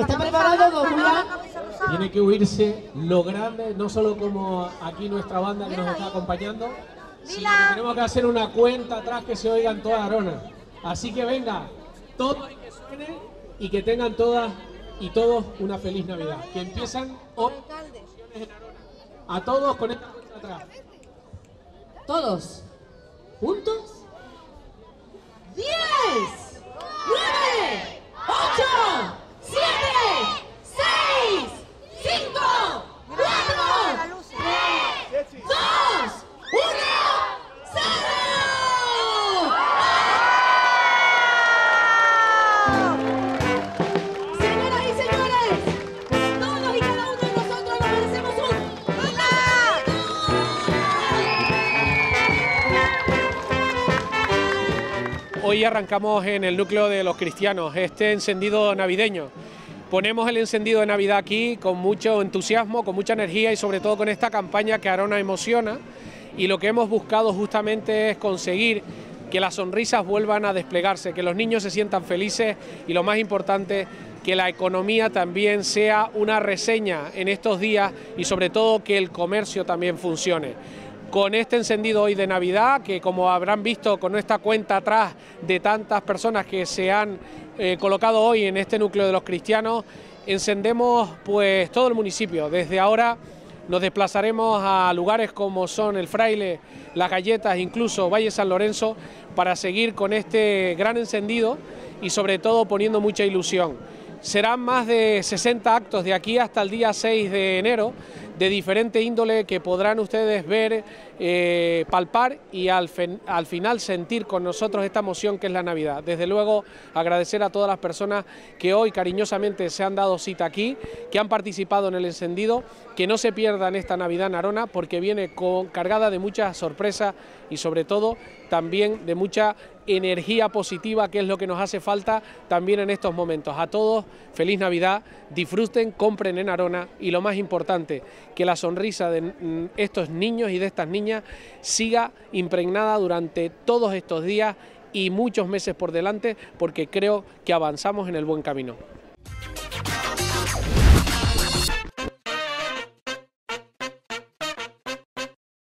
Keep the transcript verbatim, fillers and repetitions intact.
¿Está preparado, don Julián? Tiene que oírse lo grande, no solo como aquí nuestra banda que nos está acompañando, sino que tenemos que hacer una cuenta atrás que se oigan toda Arona. Así que venga, todos y que suene y que tengan todas y todos una feliz Navidad. Que empiezan hoy en Arona. A todos con esta cuenta atrás. Todos. ¿Juntos? ¡Diez! ¡Nueve! ¡Ocho! ¡Siete! ¡Seis! ¡Cinco! ¡Cuatro! ¡Tres! ¡Dos! ¡Uno! ¡Cero! Señoras y señores, todos y cada uno de nosotros nos merecemos un... Hoy arrancamos en el núcleo de los cristianos este encendido navideño. Ponemos el encendido de Navidad aquí con mucho entusiasmo, con mucha energía y sobre todo con esta campaña que Arona emociona, y lo que hemos buscado justamente es conseguir que las sonrisas vuelvan a desplegarse, que los niños se sientan felices y lo más importante, que la economía también sea una reseña en estos días y sobre todo que el comercio también funcione. Con este encendido hoy de Navidad, que como habrán visto con esta cuenta atrás de tantas personas que se han eh, colocado hoy en este núcleo de los cristianos, encendemos pues todo el municipio. Desde ahora nos desplazaremos a lugares como son el Fraile, Las Galletas, incluso Valle San Lorenzo, para seguir con este gran encendido y sobre todo poniendo mucha ilusión. Serán más de sesenta actos de aquí hasta el día seis de enero, de diferente índole que podrán ustedes ver, eh, palpar y al, al final sentir con nosotros esta emoción que es la Navidad. Desde luego agradecer a todas las personas que hoy cariñosamente se han dado cita aquí, que han participado en el encendido, que no se pierdan esta Navidad en Arona porque viene con, cargada de muchas sorpresas y sobre todo también de mucha energía positiva, que es lo que nos hace falta también en estos momentos. A todos, feliz Navidad, disfruten, compren en Arona y lo más importante, que la sonrisa de estos niños y de estas niñas siga impregnada durante todos estos días y muchos meses por delante, porque creo que avanzamos en el buen camino.